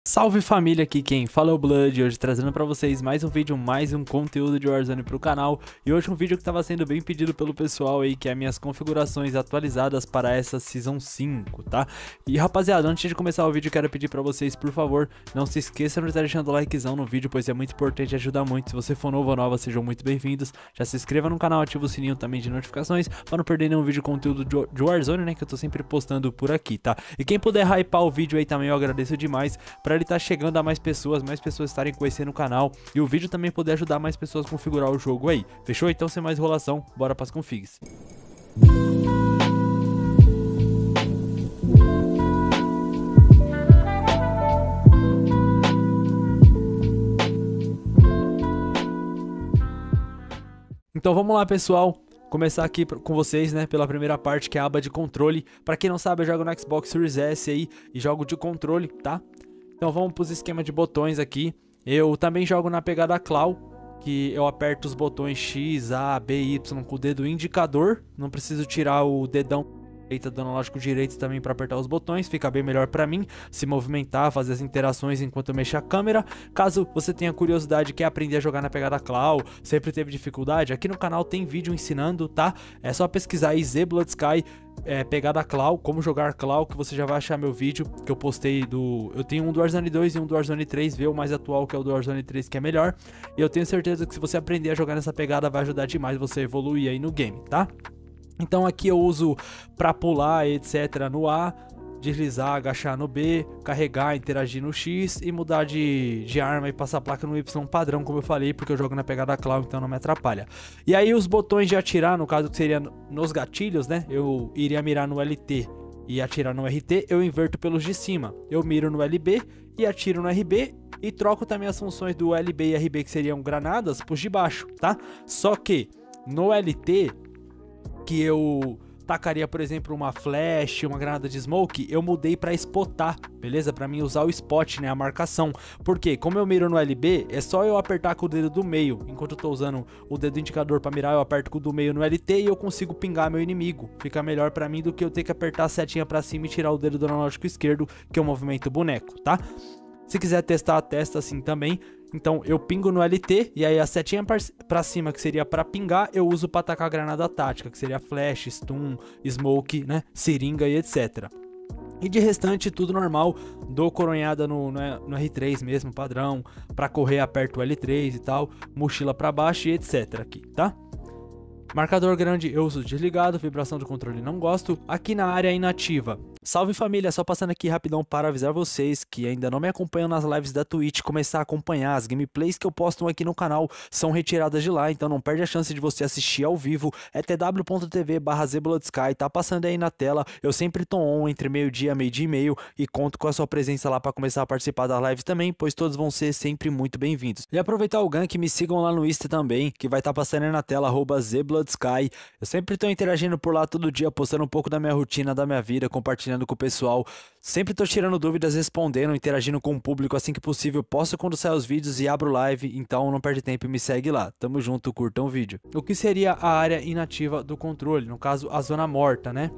Salve família, aqui quem fala é o Blood, hoje trazendo pra vocês mais um vídeo, mais um conteúdo de Warzone pro canal. E hoje um vídeo que tava sendo bem pedido pelo pessoal aí, que é minhas configurações atualizadas para essa Season 5, tá? E rapaziada, antes de começar o vídeo, quero pedir pra vocês, por favor, não se esqueçam de estar deixando o likezão no vídeo, pois é muito importante e ajuda muito. Se você for novo ou nova, sejam muito bem-vindos. Já se inscreva no canal, ativa o sininho também de notificações, pra não perder nenhum vídeo conteúdo de Warzone, né, que eu tô sempre postando por aqui, tá? E quem puder hypar o vídeo aí também, eu agradeço demais, pra ele tá chegando a mais pessoas estarem conhecendo o canal e o vídeo também poder ajudar mais pessoas a configurar o jogo aí. Fechou? Então, sem mais enrolação, bora pras configs. Então vamos lá, pessoal. Começar aqui com vocês, né, pela primeira parte, que é a aba de controle. Pra quem não sabe, eu jogo no Xbox Series S aí e jogo de controle, tá? Então vamos para os esquemas de botões aqui. Eu também jogo na pegada claw, que eu aperto os botões X, A, B, Y com o dedo indicador. Não preciso tirar o dedão do analógico direito também para apertar os botões, fica bem melhor para mim se movimentar, fazer as interações enquanto eu mexo a câmera. Caso você tenha curiosidade e quer aprender a jogar na pegada claw, sempre teve dificuldade, aqui no canal tem vídeo ensinando, tá? É só pesquisar aí ZBloodSky, pegada claw, como jogar claw, que você já vai achar meu vídeo que eu postei eu tenho um do Warzone 2 e um do Warzone 3, vê o mais atual, que é o do Warzone 3, que é melhor. E eu tenho certeza que se você aprender a jogar nessa pegada vai ajudar demais você a evoluir aí no game, tá? Então aqui eu uso para pular, etc, no A, deslizar, agachar no B, carregar, interagir no X e mudar de arma e passar a placa no Y padrão, como eu falei, porque eu jogo na pegada claw, então não me atrapalha. E aí os botões de atirar, no caso que seria nos gatilhos, né, eu iria mirar no LT e atirar no RT, eu inverto pelos de cima. Eu miro no LB e atiro no RB e troco também as funções do LB e RB, que seriam granadas, pros de baixo, tá? Só que no LT, que eu tacaria, por exemplo, uma flash, uma granada de smoke, eu mudei pra spotar, beleza? Pra mim usar o spot, né, a marcação. Porque como eu miro no LB, é só eu apertar com o dedo do meio. Enquanto eu tô usando o dedo indicador pra mirar, eu aperto com o do meio no LT e eu consigo pingar meu inimigo. Fica melhor pra mim do que eu ter que apertar a setinha pra cima e tirar o dedo do analógico esquerdo, que é o movimento boneco, tá? Se quiser testar, testa assim também. Então eu pingo no LT e aí a setinha pra cima, que seria pra pingar, eu uso pra atacar a granada tática, que seria flash, stun, smoke, né, seringa e etc. E de restante tudo normal, dou coronhada no R3 mesmo, padrão. Pra correr aperto o L3 e tal, mochila pra baixo e etc aqui, tá? Marcador grande eu uso desligado, vibração do controle não gosto. Aqui na área inativa, salve família, só passando aqui rapidão para avisar vocês que ainda não me acompanham nas lives da Twitch, começar a acompanhar. As gameplays que eu posto aqui no canal são retiradas de lá, então não perde a chance de você assistir ao vivo. É tw.tv/ZBloodSky, tá passando aí na tela. Eu sempre tô on entre meio-dia e meio e conto com a sua presença lá para começar a participar das lives também, pois todos vão ser sempre muito bem-vindos. E aproveitar o gank, me sigam lá no Insta também, que vai estar passando aí na tela, @ZBloodSky. Eu sempre tô interagindo por lá todo dia, postando um pouco da minha rotina, da minha vida, compartilhando com o pessoal. Sempre tô tirando dúvidas, respondendo, interagindo com o público assim que possível. Posto quando sair os vídeos e abro live, então não perde tempo e me segue lá. Tamo junto, curtam o vídeo. O que seria a área inativa do controle? No caso, a zona morta, né?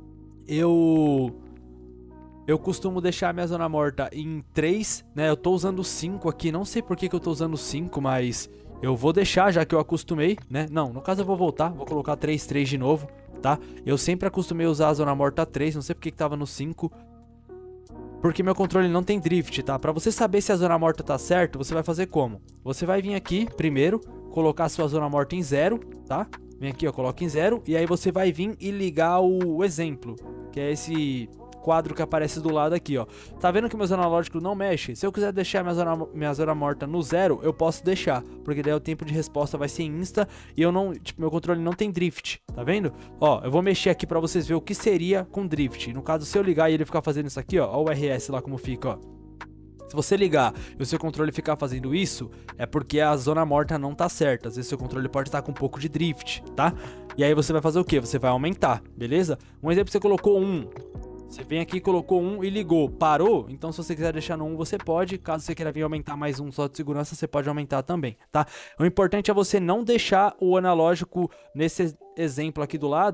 Eu costumo deixar a minha zona morta em 3, né? Eu tô usando 5 aqui, não sei por que eu tô usando 5, mas eu vou deixar, já que eu acostumei, né? Não, no caso eu vou voltar, vou colocar 3 de novo, tá? Eu sempre acostumei a usar a zona morta 3, não sei porque que tava no 5. Porque meu controle não tem drift, tá? Pra você saber se a zona morta tá certo, você vai fazer como? Você vai vir aqui, primeiro, colocar a sua zona morta em 0, tá? Vem aqui, ó, coloca em 0, e aí você vai vir e ligar o exemplo, que é esse quadro que aparece do lado aqui, ó. Tá vendo que meus analógicos não mexem? Se eu quiser deixar minha zona morta no 0, eu posso deixar, porque daí o tempo de resposta vai ser insta e eu não, tipo, meu controle não tem drift, tá vendo? Ó, eu vou mexer aqui pra vocês verem o que seria com drift. No caso, se eu ligar e ele ficar fazendo isso aqui, ó o RS lá como fica, ó. Se você ligar e o seu controle ficar fazendo isso, é porque a zona morta não tá certa. Às vezes seu controle pode estar com um pouco de drift, tá? E aí você vai fazer o quê? Você vai aumentar, beleza? Um exemplo, você colocou 1. Você vem aqui, colocou 1 e ligou, parou? Então se você quiser deixar no 1 você pode, caso você queira vir aumentar mais um só de segurança, você pode aumentar também, tá? O importante é você não deixar o analógico, nesse exemplo aqui do lado,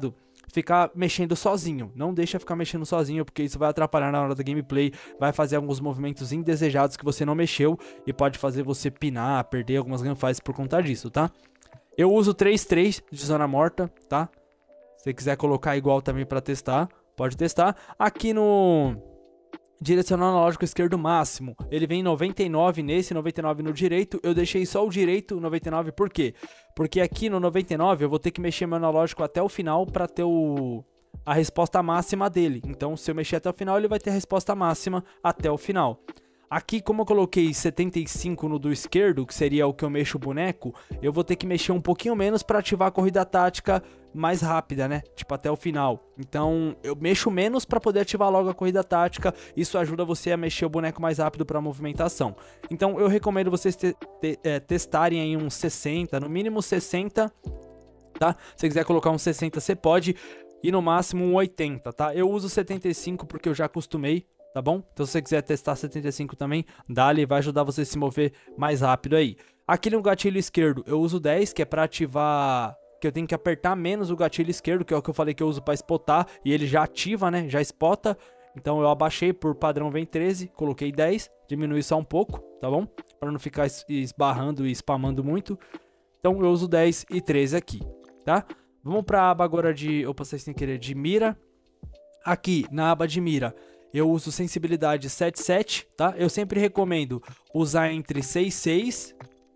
ficar mexendo sozinho. Não deixa ficar mexendo sozinho, porque isso vai atrapalhar na hora da gameplay, vai fazer alguns movimentos indesejados que você não mexeu e pode fazer você pinar, perder algumas gunfights por conta disso, tá? Eu uso 3-3 de zona morta, tá? Se você quiser colocar igual também pra testar, pode testar. Aqui no direcional analógico esquerdo máximo, ele vem 99 nesse, 99 no direito. Eu deixei só o direito 99, por quê? Porque aqui no 99 eu vou ter que mexer meu analógico até o final para ter a resposta máxima dele. Então se eu mexer até o final, ele vai ter a resposta máxima até o final. Aqui, como eu coloquei 75 no do esquerdo, que seria o que eu mexo o boneco, eu vou ter que mexer um pouquinho menos para ativar a corrida tática mais rápida, né? Tipo, até o final. Então, eu mexo menos para poder ativar logo a corrida tática. Isso ajuda você a mexer o boneco mais rápido para movimentação. Então, eu recomendo vocês testarem aí uns 60, no mínimo 60, tá? Se você quiser colocar uns 60, você pode. E no máximo um 80, tá? Eu uso 75 porque eu já acostumei. Tá bom? Então se você quiser testar 75 também, dá-lhe, vai ajudar você a se mover mais rápido aí. Aqui no gatilho esquerdo eu uso 10, que é pra ativar, que eu tenho que apertar menos o gatilho esquerdo, que é o que eu falei que eu uso pra spotar, e ele já ativa, né? Já spota. Então eu abaixei, por padrão vem 13, coloquei 10, diminui só um pouco, tá bom? Pra não ficar esbarrando e spamando muito. Então eu uso 10 e 13 aqui, tá? Vamos pra aba agora de, opa, vocês sem querer, de mira. Aqui na aba de mira eu uso sensibilidade 7.7, tá? Eu sempre recomendo usar entre 6.6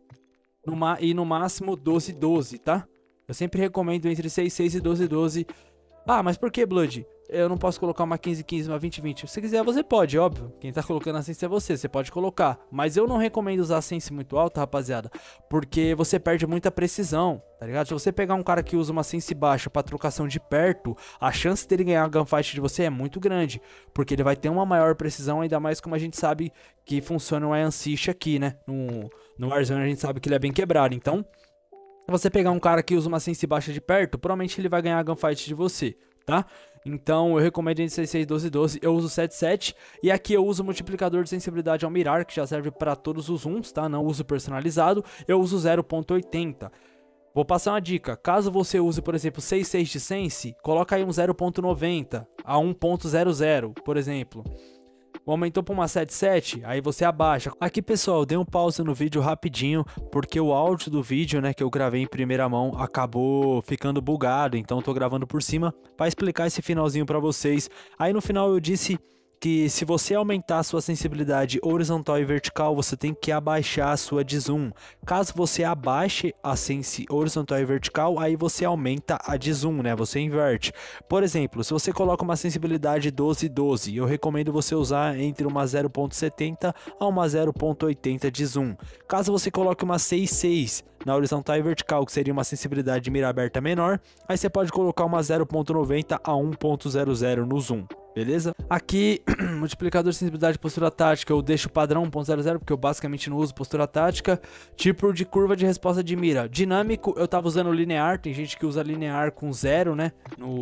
e no máximo 12.12, tá? Eu sempre recomendo entre 6.6 e 12.12. Ah, mas por que, Blood? Eu não posso colocar uma 15.15, uma 20.20. Se quiser, você pode, óbvio. Quem tá colocando a sense é você pode colocar. Mas eu não recomendo usar a sense muito alta, rapaziada, porque você perde muita precisão, tá ligado? Se você pegar um cara que usa uma sense baixa pra trocação de perto, a chance dele ganhar a gunfight de você é muito grande, porque ele vai ter uma maior precisão, ainda mais como a gente sabe que funciona o Iron Siege aqui, né? No Warzone a gente sabe que ele é bem quebrado, então se você pegar um cara que usa uma sense baixa de perto, provavelmente ele vai ganhar a gunfight de você, tá? Então eu recomendo entre 6.6 e 12.12, eu uso 7.7 e aqui eu uso o multiplicador de sensibilidade ao mirar, que já serve para todos os zooms, tá? Não uso personalizado, eu uso 0.80. Vou passar uma dica, caso você use, por exemplo, 6.6 de sense, coloca aí um 0.90 a 1.00, por exemplo. Aumentou para uma 7.7, aí você abaixa. Aqui, pessoal, dei um pause no vídeo rapidinho, porque o áudio do vídeo, né, que eu gravei em primeira mão, acabou ficando bugado, então eu tô gravando por cima para explicar esse finalzinho para vocês. Aí no final eu disse que se você aumentar a sua sensibilidade horizontal e vertical, você tem que abaixar a sua de zoom. Caso você abaixe a sense horizontal e vertical, aí você aumenta a de zoom, né? Você inverte. Por exemplo, se você coloca uma sensibilidade 12.12, eu recomendo você usar entre uma 0.70 a uma 0.80 de zoom. Caso você coloque uma 6.6 na horizontal e vertical, que seria uma sensibilidade de mira aberta menor, aí você pode colocar uma 0.90 a 1.00 no zoom. Beleza? Aqui, multiplicador de sensibilidade de postura tática, eu deixo padrão 1.00, porque eu basicamente não uso postura tática. Tipo de curva de resposta de mira. Dinâmico, eu tava usando linear, tem gente que usa linear com 0, né?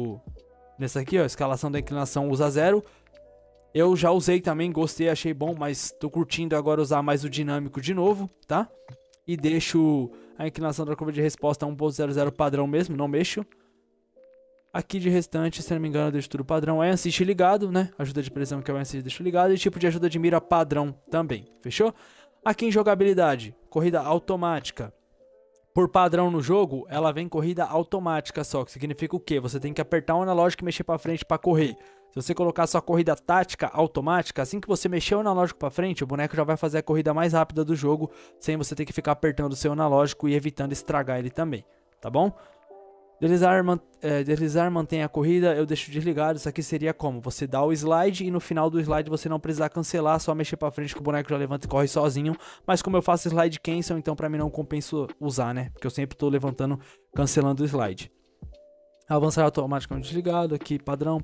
Nessa aqui, ó, escalação da inclinação usa 0. Eu já usei também, gostei, achei bom, mas tô curtindo agora usar mais o dinâmico de novo, tá? E deixo a inclinação da curva de resposta 1.00 padrão mesmo, não mexo. Aqui de restante, se não me engano, eu deixo tudo padrão. É assist ligado, né? Ajuda de pressão que é o assist deixo ligado. E tipo de ajuda de mira padrão também. Fechou? Aqui em jogabilidade, corrida automática. Por padrão no jogo, ela vem corrida automática só. Que significa o quê? Você tem que apertar o analógico e mexer pra frente pra correr. Se você colocar só corrida tática automática, assim que você mexer o analógico pra frente, o boneco já vai fazer a corrida mais rápida do jogo, sem você ter que ficar apertando o seu analógico e evitando estragar ele também. Tá bom? Deslizar mantém a corrida, eu deixo desligado. Isso aqui seria como? Você dá o slide e no final do slide você não precisar cancelar, só mexer pra frente que o boneco já levanta e corre sozinho. Mas como eu faço slide cancel, então pra mim não compensa usar, né? Porque eu sempre tô levantando, cancelando o slide. Avançar automaticamente desligado, aqui padrão,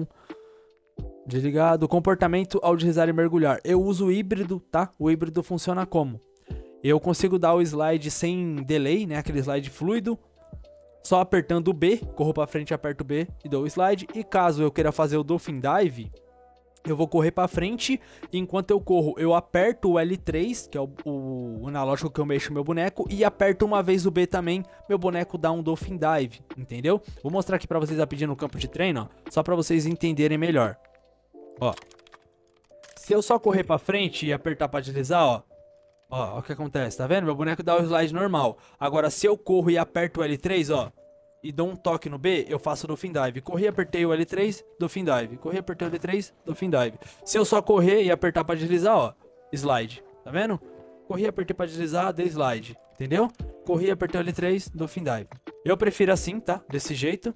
desligado. Comportamento ao deslizar e mergulhar. Eu uso o híbrido, tá? O híbrido funciona como? Eu consigo dar o slide sem delay, né? Aquele slide fluido. Só apertando o B, corro pra frente, aperto o B e dou o slide. E caso eu queira fazer o Dolphin Dive, eu vou correr pra frente, e enquanto eu corro, eu aperto o L3, que é o analógico que eu mexo meu boneco, e aperto uma vez o B também, meu boneco dá um Dolphin Dive, entendeu? Vou mostrar aqui pra vocês rapidinho no campo de treino, ó, só pra vocês entenderem melhor. Ó, se eu só correr pra frente e apertar pra deslizar, ó, o que acontece, tá vendo? Meu boneco dá o slide normal. Agora, se eu corro e aperto o L3, ó, e dou um toque no B, eu faço Dolphin Dive. Corri, apertei o L3, Dolphin Dive. Corri, apertei o L3, Dolphin Dive. Se eu só correr e apertar pra deslizar, ó, slide. Tá vendo? Corri, apertei pra deslizar, dei slide. Entendeu? Corri, apertei o L3, Dolphin Dive. Eu prefiro assim, tá? Desse jeito.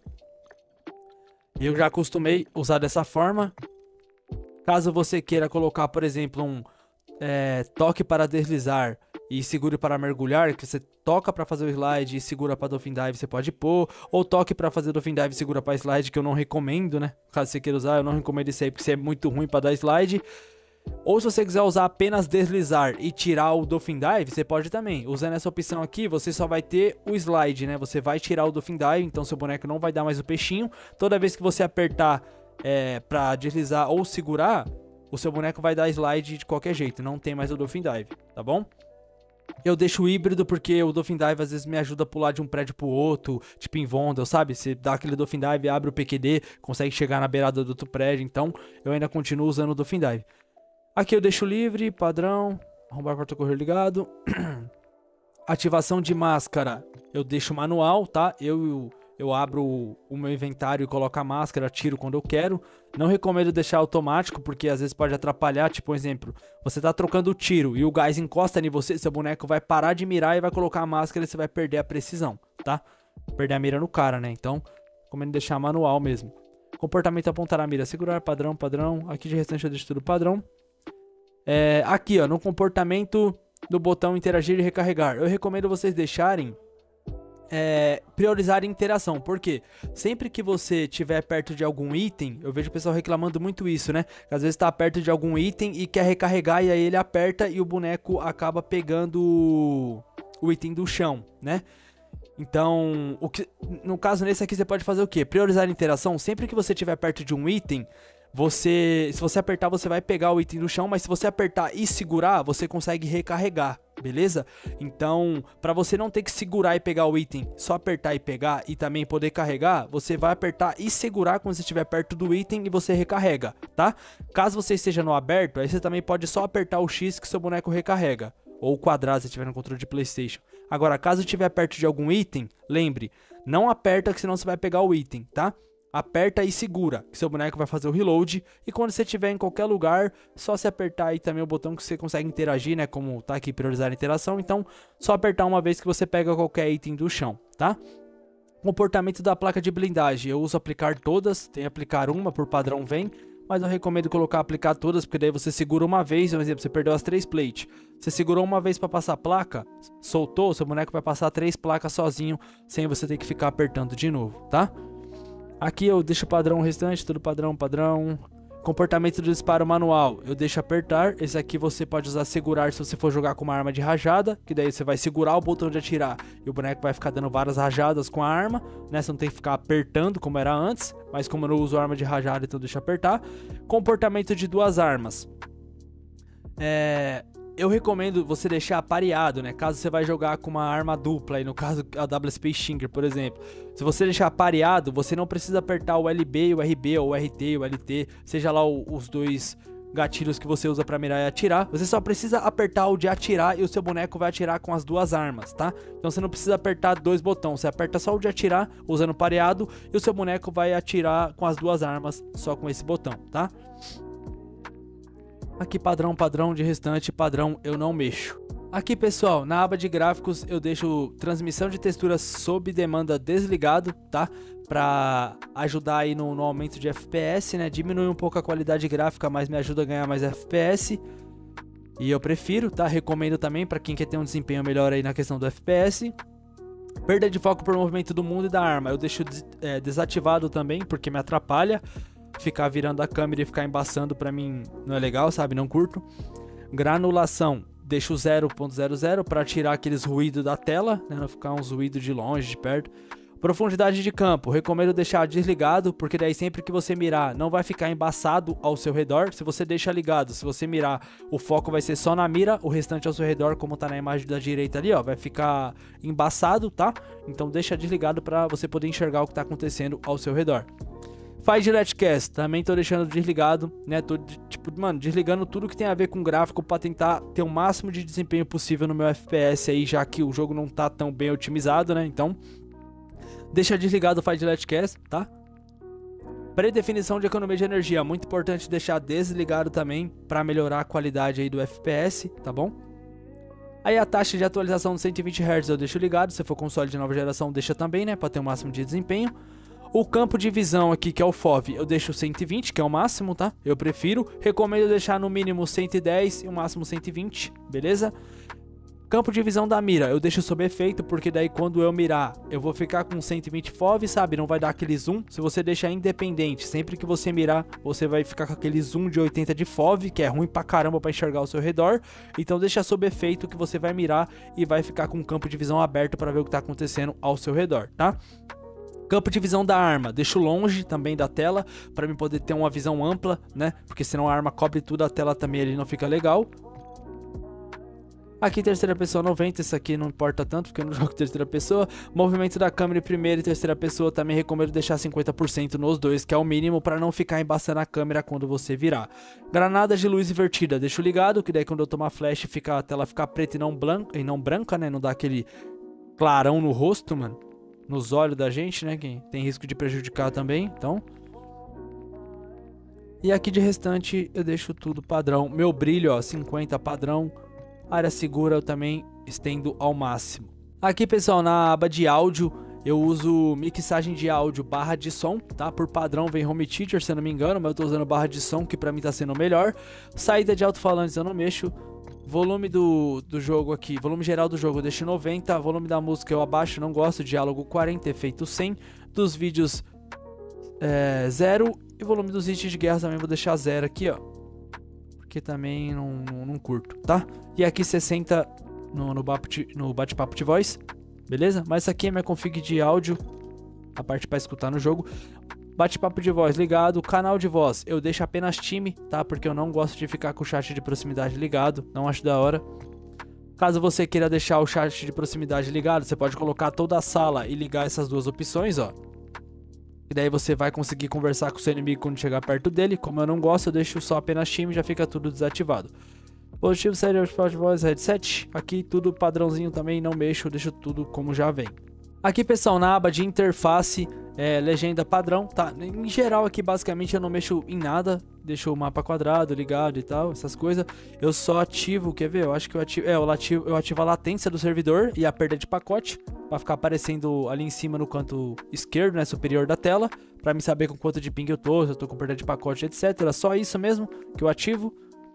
Eu já acostumei usar dessa forma. Caso você queira colocar, por exemplo, um toque para deslizar e segure para mergulhar, que você toca para fazer o slide e segura para Dolphin Dive, você pode pôr, ou toque para fazer Dolphin Dive e segura para slide, que eu não recomendo, né? Caso você queira usar, eu não recomendo isso aí, porque isso é muito ruim para dar slide. Ou se você quiser usar apenas deslizar e tirar o Dolphin Dive, você pode também. Usando essa opção aqui, você só vai ter o slide, né? Você vai tirar o Dolphin Dive, então seu boneco não vai dar mais o peixinho. Toda vez que você apertar para deslizar ou segurar, o seu boneco vai dar slide de qualquer jeito, não tem mais o Dolphin Dive, tá bom? Eu deixo o híbrido porque o Dolphin Dive às vezes me ajuda a pular de um prédio pro outro, tipo em Vondel, sabe? Você dá aquele Dolphin Dive, abre o PQD, consegue chegar na beirada do outro prédio, então eu ainda continuo usando o Dolphin Dive. Aqui eu deixo livre, padrão, arrombar porta-correio ligado. Ativação de máscara, eu deixo manual, tá? Eu abro o meu inventário e coloco a máscara, tiro quando eu quero. Não recomendo deixar automático, porque às vezes pode atrapalhar. Tipo, um exemplo, você tá trocando o tiro e o gás encosta em você, seu boneco vai parar de mirar e vai colocar a máscara e você vai perder a precisão, tá? Perder a mira no cara, né? Então, recomendo deixar manual mesmo. Comportamento apontar a mira, segurar, padrão, padrão. Aqui de restante eu deixo tudo padrão. Aqui, ó, no comportamento do botão interagir e recarregar, eu recomendo vocês deixarem priorizar a interação, porque sempre que você estiver perto de algum item, eu vejo o pessoal reclamando muito isso, né? Às vezes tá perto de algum item e quer recarregar e aí ele aperta e o boneco acaba pegando o item do chão, né? Então, no caso nesse aqui você pode fazer o quê? Priorizar a interação. Sempre que você estiver perto de um item, se você apertar, você vai pegar o item do chão, mas se você apertar e segurar, você consegue recarregar, beleza? Então, para você não ter que segurar e pegar o item, só apertar e pegar e também poder carregar, você vai apertar e segurar quando você estiver perto do item e você recarrega, tá? Caso você esteja no aberto, aí você também pode só apertar o X que seu boneco recarrega, ou o quadrado se estiver no controle de PlayStation. Agora, caso estiver perto de algum item, lembre, não aperta que senão você vai pegar o item, tá? Aperta e segura, que seu boneco vai fazer o reload. E quando você estiver em qualquer lugar, só se apertar aí também o botão que você consegue interagir, né? Como tá aqui, priorizar a interação. Então, só apertar uma vez que você pega qualquer item do chão, tá? Comportamento da placa de blindagem. Eu uso aplicar todas, tem aplicar uma, por padrão vem. Mas eu recomendo colocar aplicar todas, porque daí você segura uma vez, por exemplo, você perdeu as 3 plates. Você segurou uma vez para passar a placa, soltou, seu boneco vai passar 3 placas sozinho, sem você ter que ficar apertando de novo, tá? Aqui eu deixo o padrão restante, tudo padrão, padrão. Comportamento do disparo manual, eu deixo apertar. Esse aqui você pode usar segurar se você for jogar com uma arma de rajada, que daí você vai segurar o botão de atirar e o boneco vai ficar dando várias rajadas com a arma, né? Você não tem que ficar apertando como era antes, mas como eu não uso arma de rajada, então deixa apertar. Comportamento de duas armas. Eu recomendo você deixar pareado, né? Caso você vai jogar com uma arma dupla, aí no caso a WSP Stinger, por exemplo. Se você deixar pareado, você não precisa apertar o LB, o RB, ou o RT, o LT, seja lá os dois gatilhos que você usa pra mirar e atirar. Você só precisa apertar o de atirar e o seu boneco vai atirar com as duas armas, tá? Então você não precisa apertar dois botões, você aperta só o de atirar, usando pareado, e o seu boneco vai atirar com as duas armas, só com esse botão, tá? Aqui padrão, padrão, de restante, padrão, eu não mexo. Aqui pessoal, na aba de gráficos eu deixo transmissão de texturas sob demanda desligado, tá? Pra ajudar aí no aumento de FPS, né? Diminui um pouco a qualidade gráfica, mas me ajuda a ganhar mais FPS. E eu prefiro, tá? Recomendo também pra quem quer ter um desempenho melhor aí na questão do FPS. Perda de foco por movimento do mundo e da arma, eu deixo desativado também, porque me atrapalha. Ficar virando a câmera e ficar embaçando pra mim não é legal, sabe? Não curto. Granulação, deixo 0.00 para tirar aqueles ruídos da tela, né? Não ficar uns ruídos de longe, de perto. Profundidade de campo, recomendo deixar desligado, porque daí sempre que você mirar não vai ficar embaçado ao seu redor. Se você deixar ligado, se você mirar, o foco vai ser só na mira, o restante ao seu redor, como tá na imagem da direita ali, ó, vai ficar embaçado, tá? Então deixa desligado para você poder enxergar o que tá acontecendo ao seu redor. Faz Letcast, também tô deixando desligado, né? Tô, tipo, mano, desligando tudo que tem a ver com gráfico pra tentar ter o máximo de desempenho possível no meu FPS aí, já que o jogo não tá tão bem otimizado, né? Então, deixa desligado o Faz Letcast, tá? Predefinição de economia de energia, muito importante deixar desligado também pra melhorar a qualidade aí do FPS, tá bom? Aí a taxa de atualização de 120 Hz eu deixo ligado, se for console de nova geração deixa também, né? Pra ter o máximo de desempenho. O campo de visão aqui, que é o FOV, eu deixo 120, que é o máximo, tá? Eu prefiro. Recomendo deixar no mínimo 110 e o máximo 120, beleza? Campo de visão da mira, eu deixo sob efeito, porque daí quando eu mirar, eu vou ficar com 120 FOV, sabe? Não vai dar aquele zoom. Se você deixar independente, sempre que você mirar, você vai ficar com aquele zoom de 80 de FOV, que é ruim pra caramba pra enxergar ao seu redor. Então deixa sob efeito que você vai mirar e vai ficar com o campo de visão aberto pra ver o que tá acontecendo ao seu redor, tá? Campo de visão da arma, deixo longe também da tela, para mim poder ter uma visão ampla, né? Porque senão a arma cobre tudo, a tela também ali não fica legal. Aqui terceira pessoa 90, isso aqui não importa tanto, porque eu não jogo terceira pessoa. Movimento da câmera em primeira e terceira pessoa, também recomendo deixar 50% nos dois, que é o mínimo para não ficar embaçando a câmera quando você virar. Granadas de luz invertida, deixo ligado, que daí quando eu tomar flash a tela fica preta e não branca, né? Não dá aquele clarão no rosto, mano. Nos olhos da gente, né, que tem risco de prejudicar também, então. E aqui de restante eu deixo tudo padrão. Meu brilho, ó, 50 padrão. Área segura eu também estendo ao máximo. Aqui, pessoal, na aba de áudio, eu uso mixagem de áudio barra de som, tá? Por padrão vem Home Theater, se eu não me engano, mas eu tô usando barra de som, que pra mim tá sendo melhor. Saída de alto-falantes eu não mexo. Volume do jogo aqui, volume geral do jogo eu deixo 90, volume da música eu abaixo, não gosto, diálogo 40, efeito 100, dos vídeos 0 e volume dos hits de guerra também vou deixar 0 aqui, ó, porque também não curto, tá? E aqui 60 no bate-papo de voz, beleza? Mas essa aqui é minha config de áudio, a parte para escutar no jogo. Bate-papo de voz ligado, canal de voz eu deixo apenas time, tá? Porque eu não gosto de ficar com o chat de proximidade ligado, não acho da hora. Caso você queira deixar o chat de proximidade ligado, você pode colocar toda a sala e ligar essas duas opções, ó. E daí você vai conseguir conversar com o seu inimigo quando chegar perto dele. Como eu não gosto, eu deixo só apenas time e já fica tudo desativado. Positivo, sério, bate-papo de voz, headset. Aqui tudo padrãozinho também, não mexo, deixo tudo como já vem. Aqui, pessoal, na aba de interface, legenda padrão, tá? Em geral aqui basicamente eu não mexo em nada, deixo o mapa quadrado ligado e tal, essas coisas. Eu só ativo, quer ver? Eu acho que eu ativo a latência do servidor e a perda de pacote, pra ficar aparecendo ali em cima no canto esquerdo, né, superior da tela, pra me saber com quanto de ping eu tô, se eu tô com perda de pacote, etc. Só isso mesmo que eu ativo.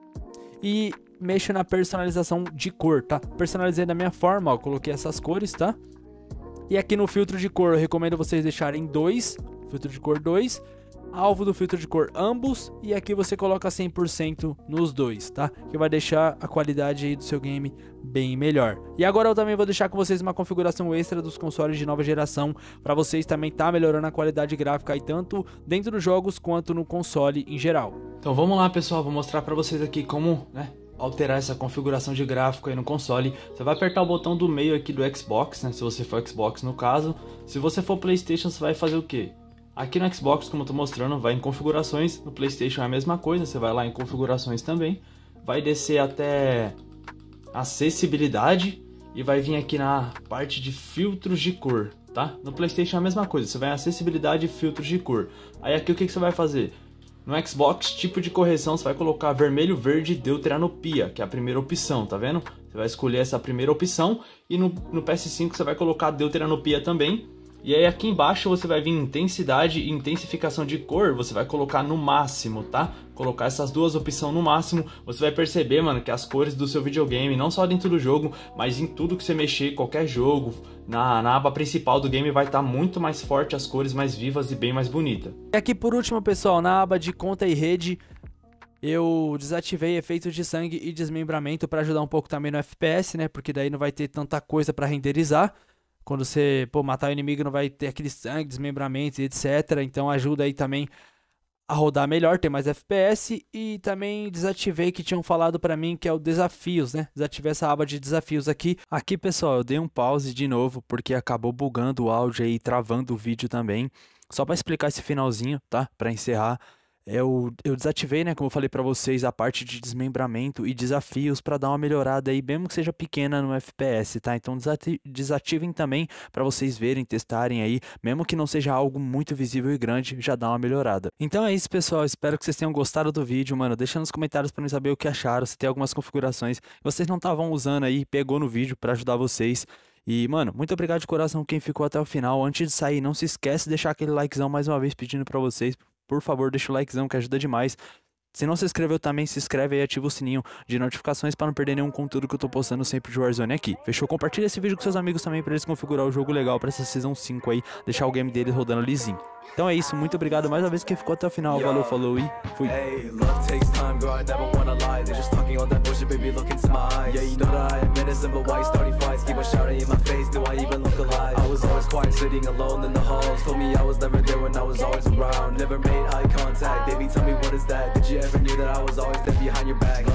E mexo na personalização de cor, tá? Personalizei da minha forma, ó, coloquei essas cores, tá? E aqui no filtro de cor, eu recomendo vocês deixarem 2, filtro de cor 2, alvo do filtro de cor ambos, e aqui você coloca 100% nos dois, tá? Que vai deixar a qualidade aí do seu game bem melhor. E agora eu também vou deixar com vocês uma configuração extra dos consoles de nova geração, para vocês também tá melhorando a qualidade gráfica aí, tanto dentro dos jogos quanto no console em geral. Então vamos lá, pessoal, vou mostrar para vocês aqui como, né, alterar essa configuração de gráfico aí no console. Você vai apertar o botão do meio aqui do Xbox, né? Se você for Xbox no caso. Se você for PlayStation, você vai fazer o quê? Aqui no Xbox, como eu tô mostrando, vai em configurações. No PlayStation é a mesma coisa, você vai lá em configurações também. Vai descer até acessibilidade e vai vir aqui na parte de filtros de cor, tá? No PlayStation é a mesma coisa, você vai em acessibilidade e filtros de cor. Aí aqui o que você vai fazer? No Xbox, tipo de correção, você vai colocar vermelho, verde, deuteranopia, que é a primeira opção, tá vendo? Você vai escolher essa primeira opção e no PS5 você vai colocar deuteranopia também. E aí aqui embaixo você vai vir intensidade e intensificação de cor, você vai colocar no máximo, tá? Colocar essas duas opções no máximo, você vai perceber, mano, que as cores do seu videogame, não só dentro do jogo, mas em tudo que você mexer, qualquer jogo, na aba principal do game vai estar muito mais forte, as cores mais vivas e bem mais bonita. E aqui por último, pessoal, na aba de conta e rede, eu desativei efeitos de sangue e desmembramento para ajudar um pouco também no FPS, né? Porque daí não vai ter tanta coisa para renderizar. quando você, pô, matar o inimigo não vai ter aquele sangue, desmembramentos e etc. Então ajuda aí também a rodar melhor, ter mais FPS. E também desativei que tinham falado pra mim que é o desafios, né? Desativei essa aba de desafios aqui. Aqui, pessoal, eu dei um pause de novo porque acabou bugando o áudio aí, travando o vídeo também. Só pra explicar esse finalzinho, tá? Pra encerrar. Eu desativei, né, como eu falei pra vocês, a parte de desmembramento e desafios pra dar uma melhorada aí, mesmo que seja pequena no FPS, tá? Então desativem também pra vocês verem, testarem aí, mesmo que não seja algo muito visível e grande, já dá uma melhorada. Então é isso, pessoal, espero que vocês tenham gostado do vídeo, mano. Deixa nos comentários pra mim saber o que acharam, se tem algumas configurações que vocês não estavam usando aí, pegou no vídeo pra ajudar vocês. E, mano, muito obrigado de coração quem ficou até o final. Antes de sair, não se esquece de deixar aquele likezão mais uma vez pedindo pra vocês. Por favor, deixa o likezão que ajuda demais. Se não se inscreveu também, se inscreve aí e ativa o sininho de notificações para não perder nenhum conteúdo que eu tô postando sempre de Warzone aqui. Fechou? Compartilha esse vídeo com seus amigos também para eles configurar o jogo legal para essa Season 5 aí, deixar o game deles rodando lisinho. Então é isso, muito obrigado mais uma vez quem ficou até o final. Valeu, falou e fui. What is that? Did you ever knew that I was always there behind your back?